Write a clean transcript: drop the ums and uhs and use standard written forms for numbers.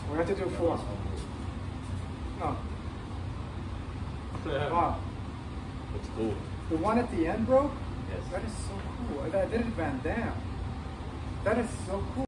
We have to do 4. No. Wow. That's cool. The one at the end broke? Yes. That is so cool. That did it Van Damme. That is so cool.